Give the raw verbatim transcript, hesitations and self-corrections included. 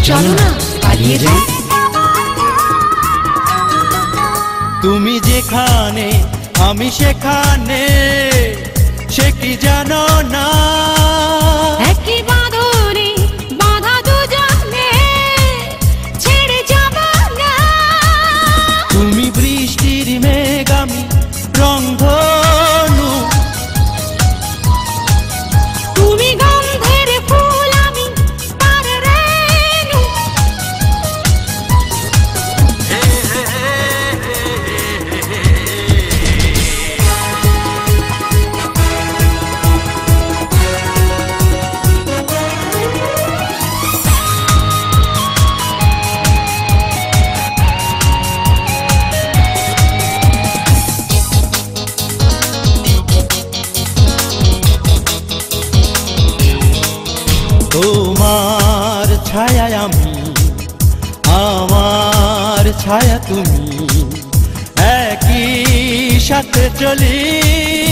চলো না পালিয়ে যাই। তুমি যেখানে আমি সেখানে, সে কি জানো না? একই বাঁধনে বাঁধা দুজনে, ছেড়ে যাব না। তুমি বৃষ্টির মেঘ আমি রংধনু, তুমি গন্ধের ফুল আমি তার রেণু। তোমার ছায়া আমি, আমার ছায়া তুমি, একই সাথে চলি।